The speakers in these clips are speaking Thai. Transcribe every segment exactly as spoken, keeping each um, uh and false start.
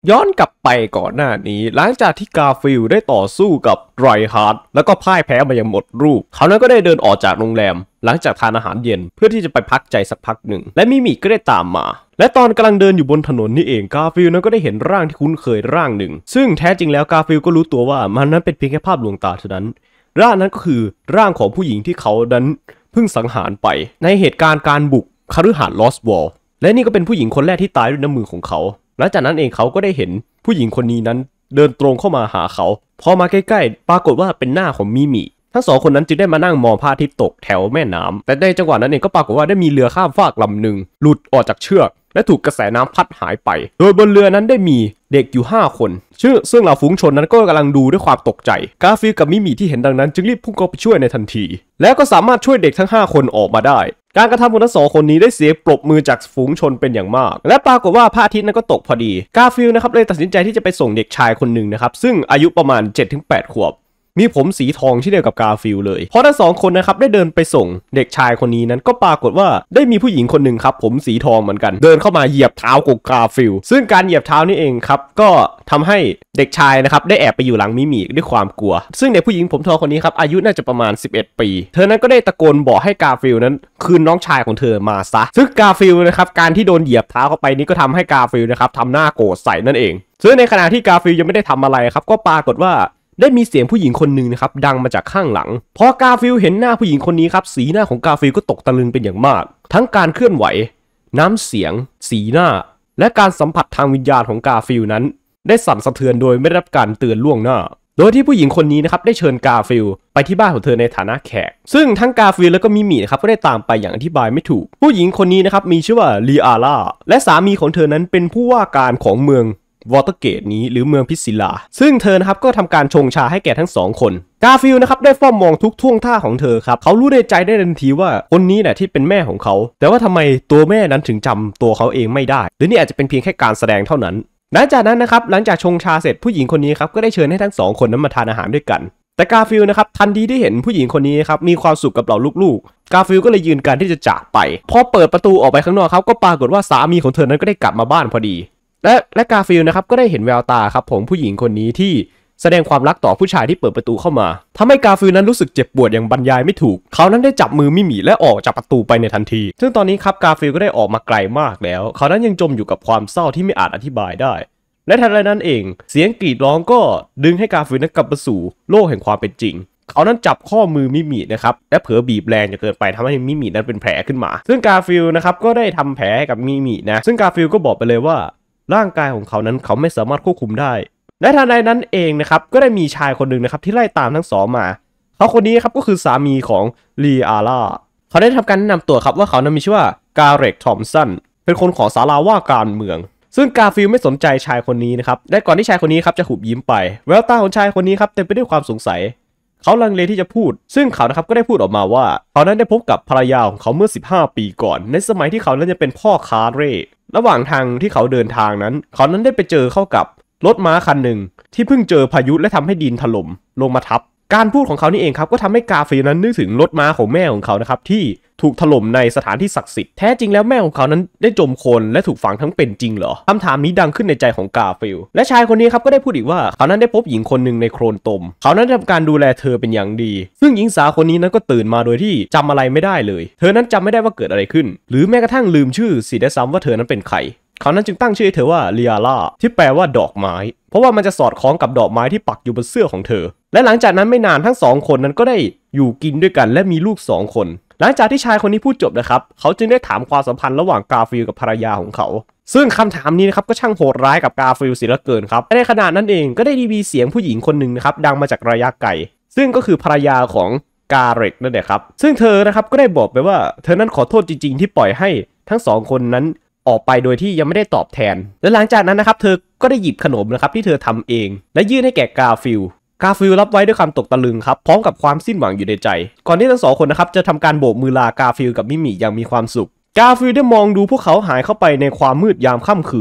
ย้อนกลับไปก่อนหน้านี้หลังจากที่กาฟิลได้ต่อสู้กับไรฮาร์ดแล้วก็พ่ายแพ้มาอย่างหมดรูปเขานั้นก็ได้เดินออกจากโรงแรมหลังจากทานอาหารเย็นเพื่อที่จะไปพักใจสักพักหนึ่งและมิมิก็ได้ตามมาและตอนกำลังเดินอยู่บนถนนนี่เองกาฟิลนั้นก็ได้เห็นร่างที่คุ้นเคยร่างหนึ่งซึ่งแท้จริงแล้วกาฟิลก็รู้ตัวว่ามันนั้นเป็นเพียงแค่ภาพลวงตาเท่านั้นร่างนั้นก็คือร่างของผู้หญิงที่เขานั้นเพิ่งสังหารไปในเหตุการณ์การบุกคฤหาสน์ลอสวอลและนี่ก็เป็นผู้หญิงคนแรกที่ตายด้วยน้ำมือของเขาหลังจากนั้นเองเขาก็ได้เห็นผู้หญิงคนนี้นั้นเดินตรงเข้ามาหาเขาพอมาใกล้ๆปรากฏว่าเป็นหน้าของมิมิทั้งสองคนนั้นจึงได้มานั่งมองพระอาทิตย์ตกแถวแม่น้ำแต่ในจังหวะนั้นเองก็ปรากฏว่าได้มีเรือข้ามฟากลำหนึ่งหลุดออกจากเชือกและถูกกระแสน้ำพัดหายไปโดยบนเรือนั้นได้มีเด็กอยู่ห้าคนซึ่งซึ่งเหล่าฝูงชนนั้นก็กำลังดูด้วยความตกใจกาฟิลกับมิมิที่เห็นดังนั้นจึงรีบพุ่งเข้าไปช่วยในทันทีแล้วก็สามารถช่วยเด็กทั้งห้าคนออกมาได้การกระทำของทั้งสองคนนี้ได้เสียงปรบมือจากฝูงชนเป็นอย่างมากและปรากฏว่าพระอาทิตย์นั้นก็ตกพอดีกาฟิลนะครับเลยตัดสินใจที่จะไปส่งเด็กชายคนหนึ่งนะครับซึ่งอายุประมาณ เจ็ดถึงแปด ขวบมีผมสีทองที่เดียวกับกาฟิลเลยพอทั้งสองคนนะครับได้เดินไปส่งเด็กชายคนนี้นั้นก็ปรากฏว่าได้มีผู้หญิงคนหนึ่งครับผมสีทองเหมือนกันเดินเข้ามาเหยียบเท้าของกาฟิลซึ่งการเหยียบเท้านี่เองครับก็ทำให้เด็กชายนะครับได้แอบไปอยู่หลังมิมิด้วยความกลัวซึ่งเด็กผู้หญิงผมทองคนนี้ครับอายุน่าจะประมาณสิบเอ็ดปีเธอนั้นก็ได้ตะโกนบอกให้กาฟิลนั้นคืนน้องชายของเธอมาซะซึ่งกาฟิลนะครับการที่โดนเหยียบเท้าเข้าไปนี้ก็ทำให้กาฟิลนะครับทำหน้าโกรธใส่นั่นเองซึ่งในขณะที่กาฟิลยังไม่ได้ทำอะไรครับก็ปรากฏว่าได้มีเสียงผู้หญิงคนหนึ่งนะครับดังมาจากข้างหลังพอกาฟิลเห็นหน้าผู้หญิงคนนี้ครับสีหน้าของกาฟิลก็ตกตะลึงเป็นอย่างมากทั้งการเคลื่อนไหวน้ำเสียงสีหน้าและการสัมผัสทางวิญญาณของกาฟิลนั้นได้สั่นสะเทือนโดยไม่ได้รับการเตือนล่วงหน้าโดยที่ผู้หญิงคนนี้นะครับได้เชิญกาฟิลไปที่บ้านของเธอในฐานะแขกซึ่งทั้งกาฟิลและก็มิมินะครับก็ได้ตามไปอย่างอธิบายไม่ถูกผู้หญิงคนนี้นะครับมีชื่อว่าลีอาร่าและสามีของเธอนั้นเป็นผู้ว่าการของเมืองวอเตอร์เกตนี้หรือเมืองพิซิลาซึ่งเธอนะครับก็ทำการชงชาให้แก่ทั้งสองคนกาฟิลนะครับได้เฝ้ามองทุกท่วงท่าของเธอครับเขารู้ในใจได้ทันทีว่าคนนี้แหละที่เป็นแม่ของเขาแต่ว่าทำไมตัวแม่นั้นถึงจำตัวเขาเองไม่ได้หรือนี่อาจจะเป็นเพียงแค่การแสดงเท่านั้นหลังจากนั้นนะครับหลังจากชงชาเสร็จผู้หญิงคนนี้ครับก็ได้เชิญให้ทั้งสองคนนั้นมาทานอาหารด้วยกันแต่กาฟิลนะครับทันทีที่เห็นผู้หญิงคนนี้ครับมีความสุขกับเหล่าลูกๆกาฟิลก็เลยยืนการที่จะจากไปพอเปิดประตูออกไปข้างนอกครับก็ปรากฏว่าสามีของเธอนั้นก็ได้กลับมาบ้านพอดีและและกาฟิลนะครับก็ได้เห็นแววตาครับผมผู้หญิงคนนี้ที่แสดงความรักต่อผู้ชายที่เปิดประตูเข้ามาทำให้กาฟิลนั้นรู้สึกเจ็บปวดอย่างบรรยายไม่ถูกเขานั้นได้จับมือมิมิและออกจากประตูไปในทันทีซึ่งตอนนี้ครับกาฟิลก็ได้ออกมาไกลมากแล้วเขานั้นยังจมอยู่กับความเศร้าที่ไม่อาจอธิบายได้และทันใดนั้นเองเสียงกรีดร้องก็ดึงให้กาฟิลนั้นกลับมาสู่โลกแห่งความเป็นจริงเขานั้นจับข้อมือมิมินะครับและเผลอบีบแรงจนเกินไปทำให้มิมินั้นเป็นแผลขึ้นมาซึ่งกาฟิลนะครับก็ได้ทำแผลให้กับมิมินะซึ่งกาฟิลก็บอกไปเลยว่าร่างกายของเขานั้นเขาไม่สามารถควบคุมได้และทันใดนั้นเองนะครับก็ได้มีชายคนหนึ่งนะครับที่ไล่ตามทั้งสองมาเขาคนนี้ครับก็คือสามีของลีอาร่าเขาได้ทำการแนะนำตัวครับว่าเขานั้นมีชื่อว่ากาเร็กทอมสันเป็นคนของศาลาว่าการเมืองซึ่งกาฟิลไม่สนใจชายคนนี้นะครับและก่อนที่ชายคนนี้ครับจะหุบยิ้มไปแววตาของชายคนนี้ครับเต็มไปด้วยความสงสัยเขาลังเลที่จะพูดซึ่งเขานะครับก็ได้พูดออกมาว่าเขานั้นได้พบกับภรรยาของเขาเมื่อสิบห้าปีก่อนในสมัยที่เขานั้นจะเป็นพ่อค้าเร่ระหว่างทางที่เขาเดินทางนั้นเขานั้นได้ไปเจอเข้ากับรถม้าคันหนึ่งที่เพิ่งเจอพายุและทำให้ดินถล่มลงมาทับการพูดของเขานี่เองครับก็ทำให้กาฟิลนั้นนึกถึงรถม้าของแม่ของเขานะครับที่ถูกถล่มในสถานที่ศักดิ์สิทธิ์แท้จริงแล้วแม่ของเขานั้นได้จมโคลนและถูกฝังทั้งเป็นจริงเหรอคำถามนี้ดังขึ้นในใจของกาฟิลและชายคนนี้ครับก็ได้พูดอีกว่าเขานั้นได้พบหญิงคนหนึ่งในโคลนตมเขานั้นทำการดูแลเธอเป็นอย่างดีซึ่งหญิงสาวคนนี้นั้นก็ตื่นมาโดยที่จำอะไรไม่ได้เลยเธอนั้นจำไม่ได้ว่าเกิดอะไรขึ้นหรือแม้กระทั่งลืมชื่อเสียด้วยซ้ำว่าเธอนั้นเป็นใครเขานั้นจึงตั้งชื่อเธอว่าลีอาร่าที่แปลว่าดอกไม้เพราะว่ามันจะสอดคล้องกับดอกไม้ที่ปักอยู่บนเสื้อของเธอและหลังจากนั้นไม่นานทั้งสองคนนั้นก็ได้อยู่กินด้วยกันและมีลูกสองคนหลังจากที่ชายคนนี้พูดจบนะครับเขาจึงได้ถามความสัมพันธ์ระหว่างกาฟิลกับภรรยาของเขาซึ่งคำถามนี้นะครับก็ช่างโหดร้ายกับกาฟิลเสียเหลือเกินครับในขณะนั้นเองก็ได้มีเสียงผู้หญิงคนหนึ่งนะครับดังมาจากระยะไกลซึ่งก็คือภรรยาของกาเร็กนั่นแหละครับซึ่งเธอนะครับก็ได้บอกไปว่าเธอนั้นขอโทษจริงๆที่ปล่อยให้ทั้งสองคนนั้นออกไปโดยที่ยังไม่ได้ตอบแทนและหลังจากนั้นนะครับเธอก็ได้หยิบขนมนะครับที่เธอทำเองและยื่นให้แก่กาฟิลกาฟิลรับไว้ด้วยความตกตะลึงครับพร้อมกับความสิ้นหวังอยู่ในใจก่อนที่ทั้งสองคนนะครับจะทำการโบกมือลากาฟิลกับมิมิอย่างมีความสุขกาฟิลได้มองดูพวกเขาหายเข้าไปในความมืดยามค่ำคืน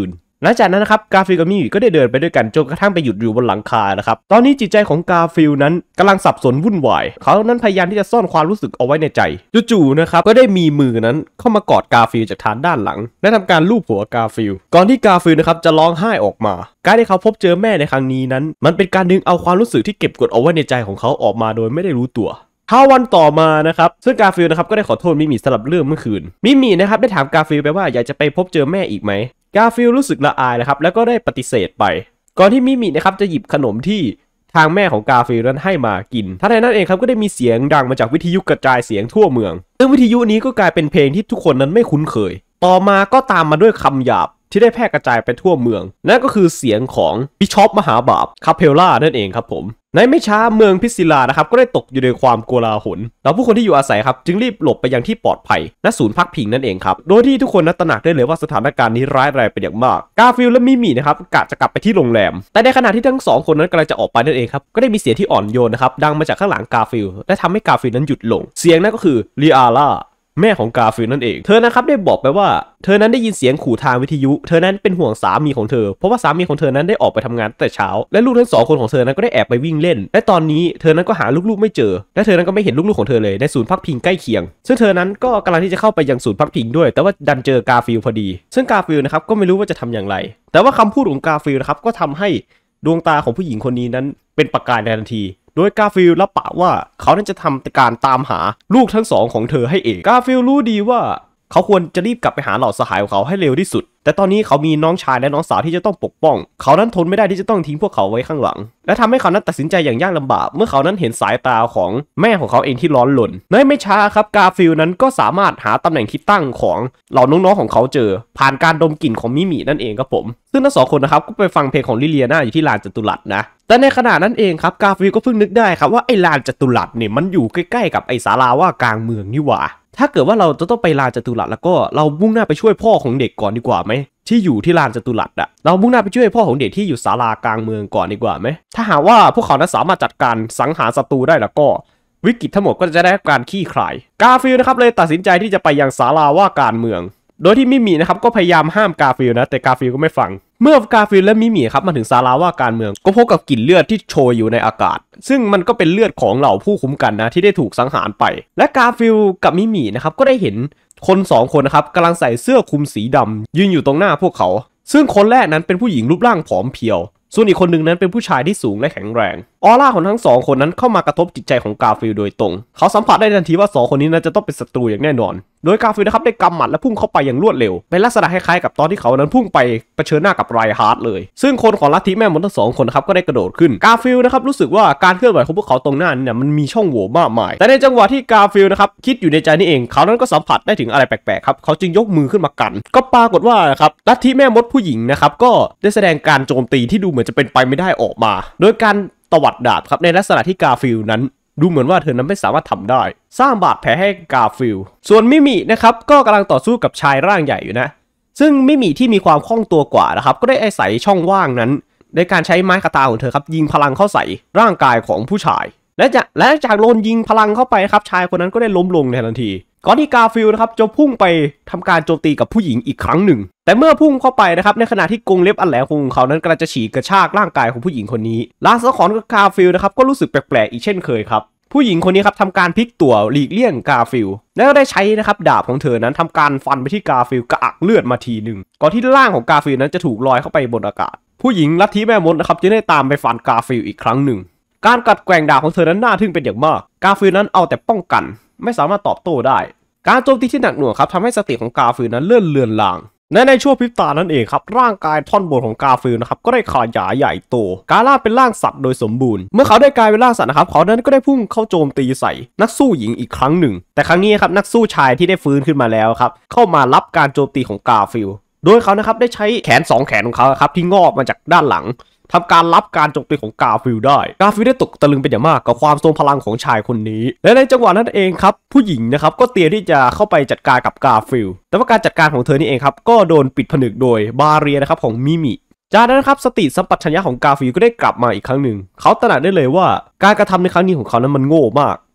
หลังจากนั้นนะครับกาฟิลกับมิมิก็ได้เดินไปด้วยกันจนกระทั่งไปหยุดอยู่บนหลังคานะครับตอนนี้จิตใจของกาฟิลนั้นกำลังสับสนวุ่นวายเขานั้นพยายามที่จะซ่อนความรู้สึกเอาไว้ในใจจู่ๆนะครับก็ได้มีมือนั้นเข้ามากอดกาฟิลจากทางด้านหลังและทำการลูบหัวกาฟิลก่อนที่กาฟิลนะครับจะร้องไห้ออกมาการที่เขาพบเจอแม่ในครั้งนี้นั้นมันเป็นการดึงเอาความรู้สึกที่เก็บกดเอาไว้ในใจของเขาออกมาโดยไม่ได้รู้ตัวท้าวันต่อมานะครับซึ่งกาฟิลนะครับก็ได้ขอโทษมิมิสำหรับเรื่องเมื่อคืนมิมินะครับได้ถามกาฟิลไปว่าอยากจะไปพบเจอแม่อีกไหมกาฟิลรู้สึกละอายนะครับแล้วก็ได้ปฏิเสธไปก่อนที่มิมินะครับจะหยิบขนมที่ทางแม่ของกาฟิลนั้นให้มากินทันใดนั้นเองครับก็ได้มีเสียงดังมาจากวิทยุกระจายเสียงทั่วเมืองซึ่งวิทยุนี้ก็กลายเป็นเพลงที่ทุกคนนั้นไม่คุ้นเคยต่อมาก็ตามมาด้วยคำหยาบที่ได้แพร่กระจายไปทั่วเมืองนั่นก็คือเสียงของบิชอปมหาบาปคาเพลล่านั่นเองครับผมในไม่ช้าเมืองพิซิลานะครับก็ได้ตกอยู่ในความโกลาหลแล้วผู้คนที่อยู่อาศัยครับจึงรีบหลบไปยังที่ปลอดภัยณศูนย์พักพิงนั่นเองครับโดยที่ทุกคนนั้นตระหนักได้เลยว่าสถานการณ์นี้ร้ายแรงเป็นอย่างมากกาฟิลและมิมินะครับกะจะกลับไปที่โรงแรมแต่ในขณะที่ทั้งสองคนนั้นกำลังจะออกไปนั่นเองครับก็ได้มีเสียงที่อ่อนโยนนะครับดังมาจากข้างหลังกาฟิลและทำให้กาฟิลนั้นหยุดลงเสียงนั้นก็คือลีอาร่าแม่ของกาฟิลนั่นเองเธอนะครับได้บอกไปว่าเธอนั้นได้ยินเสียงขู่ทางวิทยุเธอนั้นเป็นห่วงสามีของเธอเพราะว่าสามีของเธอนั้นได้ออกไปทำงานแต่เช้าและลูกทั้งสองคนของเธอนั้นก็ได้แอบไปวิ่งเล่นและตอนนี้เธอนั้นก็หาลูกๆไม่เจอและเธอนั้นก็ไม่เห็นลูกๆของเธอเลยในศูนย์พักพิงใกล้เคียงซึ่งเธอนั้นก็กำลังที่จะเข้าไปยังศูนย์พักพิงด้วยแต่ว่าดันเจอกาฟิลพอดีซึ่งกาฟิลนะครับก็ไม่รู้ว่าจะทำอย่างไรแต่ว่าคำพูดของกาฟิลนะครับก็ทำให้ดวงตาของผู้หญิงคนนี้นั้นเป็นประกายในทันทีโดยกาฟิลรับปากว่าเขานั้นจะทำการตามหาลูกทั้งสองของเธอให้เองกาฟิลรู้ดีว่าเขาควรจะรีบกลับไปหาเหล่าสหายของเขาให้เร็วที่สุดแต่ตอนนี้เขามีน้องชายและน้องสาวที่จะต้องปกป้องเขานั้นทนไม่ได้ที่จะต้องทิ้งพวกเขาไว้ข้างหลังและทำให้เขานั้นตัดสินใจอย่างยากลำบากเมื่อเขานั้นเห็นสายตาของแม่ของเขาเองที่ร้อนรนในไม่ช้าครับกาฟิลนั้นก็สามารถหาตำแหน่งที่ตั้งของเหล่าน้องๆของเขาเจอผ่านการดมกลิ่นของมิมินั่นเองครับผมซึ่งทั้งสองคนนะครับก็ไปฟังเพลงของลิเลียนาอยู่ที่ลานจตุรัสนะแต่ในขณะนั้นเองครับกาฟิลก็เพิ่งนึกได้ครับว่าไอ้ลานจตุรัสเนี่ยมันอยู่ใกล้ๆกับไอ้ศาลาว่ากลางเมืองนี่หว่าถ้าเกิดว่าเราจะต้องไปลานจตุรัสแล้วก็เรามุ่งหน้าไปช่วยพ่อของเด็กก่อนดีกว่าไหมที่อยู่ที่ลานจตุรัสอะเรามุ่งหน้าไปช่วยพ่อของเด็กที่อยู่ศาลากลางเมืองก่อนดีกว่าไหมถ้าหากว่าพวกเขานั้นสามารถจัดการสังหารศัตรูได้แล้วก็วิกฤตทั้งหมดก็จะได้การคลี่คลายกาฟิลนะครับเลยตัดสินใจที่จะไปยังศาลาว่าการเมืองโดยที่มิมินะครับก็พยายามห้ามกาฟิลนะแต่กาฟิลก็ไม่ฟังเมื่อกาฟิลและมิมิครับมาถึงศาลาว่าการเมืองก็พบกับกลิ่นเลือดที่โชยอยู่ในอากาศซึ่งมันก็เป็นเลือดของเหล่าผู้คุ้มกันนะที่ได้ถูกสังหารไปและกาฟิลกับมิมินะครับก็ได้เห็นคนสองคนนะครับกำลังใส่เสื้อคลุมสีดำยืนอยู่ตรงหน้าพวกเขาซึ่งคนแรกนั้นเป็นผู้หญิงรูปร่างผอมเพรียวส่วนอีกคนหนึ่งนั้นเป็นผู้ชายที่สูงและแข็งแรงออร่าของทั้งสองคนนั้นเข้ามากระทบจิตใจของกาฟิลโดยตรงเขาสัมผัสได้ทันทีว่าสองคนนี้นั้นจะต้องเป็นศัตรูอย่างแน่นอนโดยกาฟิลนะครับได้กำหมัดและพุ่งเข้าไปอย่างรวดเร็วเป็นลักษณะคล้ายๆกับตอนที่เขานั้นพุ่งไปเผชิญหน้ากับไรฮาร์ดเลยซึ่งคนของลัทธิแม่มดทั้งสองคนนะครับก็ได้กระโดดขึ้นกาฟิลนะครับรู้สึกว่าการเคลื่อนไหวของพวกเขาตรงหน้าเนี่ยมันมีช่องโหว่มากมายแต่ในจังหวะที่กาฟิลนะครับคิดอยู่ในใจนี่เองเขานั้นก็สัมผัสได้ถึงอะไรแปลกๆครับเขาจึงยกมือขึ้นมากันก็ปรากฏว่าครับลัทธิแม่มดผู้หญิงนะครับก็ได้แสดงการโจมตีที่ดูเหมือนจะเป็นไปไม่ได้ออกมาโดยการตวัดดาบครับในลักษณะที่กาฟิลนั้นดูเหมือนว่าเธอนั้นไม่สามารถทำได้สร้างบาดแผลให้กาฟิลส่วนมิมินะครับก็กำลังต่อสู้กับชายร่างใหญ่อยู่นะซึ่งมิมิที่มีความคล่องตัวกว่านะครับก็ได้อาศัยช่องว่างนั้นในการใช้ไม้คาตาของเธอครับยิงพลังเข้าใส่ร่างกายของผู้ชายและจากและจากโดนยิงพลังเข้าไปครับชายคนนั้นก็ได้ล้มลงในทันทีก่อนที่กาฟิลนะครับจะพุ่งไปทำการโจมตีกับผู้หญิงอีกครั้งหนึ่งแต่เมื่อพุ่งเข้าไปนะครับในขณะที่กรงเล็บอันแหลมของเขานั้นกำลังจะฉีกกระชากร่างกายของผู้หญิงคนนี้ลางสังหรณ์กับกาฟิลนะครับก็รู้สึกแปลกๆอีกเช่นเคยครับผู้หญิงคนนี้ครับทำการพลิกตัวหลีกเลี่ยงกาฟิลแล้วก็ได้ใช้นะครับดาบของเธอนั้นทำการฟันไปที่กาฟิลกระอักเลือดมาทีหนึ่งก่อนที่ร่างของกาฟิลนั้นจะถูกลอยเข้าไปบนอากาศผู้หญิงลัทธิแม่มดนะครับจะได้ตามไปฟันกาฟิลอีกครั้งหนึ่งการกัดแกว่งดาบของเธอนั้นน่าทึ่งเป็นอย่างมากกาฟิลนั้นเอาแต่ป้องกันไม่สามารถตอบโต้ได้การโจมตีที่หนักหน่วงครับทำให้สติของกาฟิลนั้นเลื่อนเลือนลางและในช่วงพริบตานั่นเองครับร่างกายท่อนบนของกาฟิลนะครับก็ได้ขยายใหญ่โตกลายร่างเป็นร่างสัตว์โดยสมบูรณ์เมื่อเขาได้กลายเป็นร่างสัตว์นะครับเขานั้นก็ได้พุ่งเข้าโจมตีใส่นักสู้หญิงอีกครั้งหนึ่งแต่ครั้งนี้ครับนักสู้ชายที่ได้ฟื้นขึ้นมาแล้วครับเข้ามารับการโจมตีของกาฟิลโดยเขานะครับได้ใช้แขนสองแขนของเขาครับที่งอกมาจากด้านหลังทำการรับการโจมตีของกาฟิลได้กาฟิลได้ตกตะลึงเป็นอย่างมากกับความทรงพลังของชายคนนี้และในจังหวะนั้นเองครับผู้หญิงนะครับก็เตรียมที่จะเข้าไปจัดการกับกาฟิลแต่ว่าการจัดการของเธอนี่เองครับก็โดนปิดผนึกโดยบาเรียนะครับของมิมิจากนั้นครับสติสัมปชัญญะของกาฟิลก็ได้กลับมาอีกครั้งหนึ่งเขาตระหนักได้เลยว่าการกระทำในครั้งนี้ของเขานั้นมันโง่มาก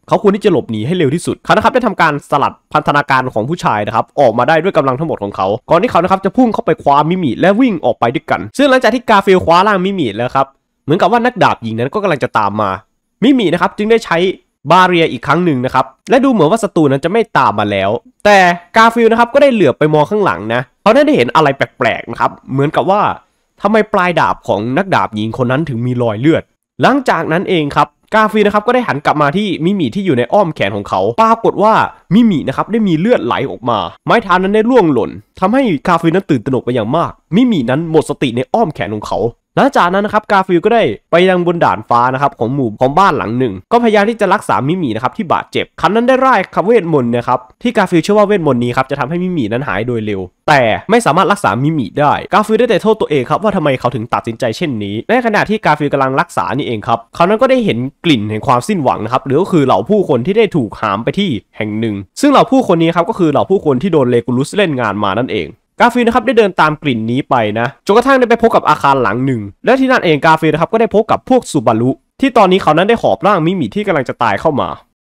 เขาควรที่จะหลบหนีให้เร็วที่สุดเขานะครับได้ทำการสลัดพันธนาการของผู้ชายนะครับออกมาได้ด้วยกำลังทั้งหมดของเขาก่อนที่เขานะครับจะพุ่งเข้าไปคว้ามิมิและวิ่งออกไปด้วยกันซึ่งหลังจากที่กาฟิลคว้าร่างมิมิแล้วครับเหมือนกับว่านักดาบหญิงนั้นก็กำลังจะตามมามิมินะครับจึงได้ใช้บาเรียอีกครั้งหนึ่งนะครับและดูเหมือนว่าศัตรูนั้นจะไม่ตามมาแล้วแต่กาฟิลนะครับก็ได้เหลือบไปมองข้างหลังนะเขาได้เห็นอะไรแปลกๆนะครับเหมือนกับว่าทำไมปลายดาบของนักดาบหญิงคนนั้นถึงมีรอยเลือดหลังจากนั้นเองครับกาฟิลนะครับก็ได้หันกลับมาที่มิมิที่อยู่ในอ้อมแขนของเขาปรากฏว่ามิมินะครับได้มีเลือดไหลออกมาไม้เท้านั้นได้ร่วงหล่นทำให้กาฟิลนั้นตื่นตระหนกไปอย่างมากมิมินั้นหมดสติในอ้อมแขนของเขาหลังจากนั้นนะครับกาฟิลก็ได้ไปยังบนด่านฟ้านะครับของหมู่ของบ้านหลังหนึ่งก็พยายามที่จะรักษามิมินะครับที่บาดเจ็บคันนั้นได้ไล่คำเวทมนต์นะครับที่กาฟิลเชื่อว่าเวทมนต์นี้ครับจะทำให้มิมินั้นหายโดยเร็วแต่ไม่สามารถรักษามิมิได้กาฟิลได้แต่โทษตัวเองครับว่าทำไมเขาถึงตัดสินใจเช่นนี้ในขณะที่กาฟิลกำลังรักษานี่เองครับเขานั้นก็ได้เห็นกลิ่นแห่งความสิ้นหวังนะครับหรือก็คือเหล่าผู้คนที่ได้ถูกหามไปที่แห่งหนึ่งซึ่งเหล่าผู้คนนี้ครับก็คือเหล่าผู้คนที่โดนเลกูลุสเล่นงานมานั่นเองกาฟิลนะครับได้เดินตามกลิ่นนี้ไปนะจนกระทั่งได้ไปพบกับอาคารหลังหนึ่งและที่นั่นเองกาฟิลนะครับก็ได้พบกับพวกซูบารุที่ตอนนี้เขานั้นได้หอบร่างมิมิที่กำลังจะตายเข้ามา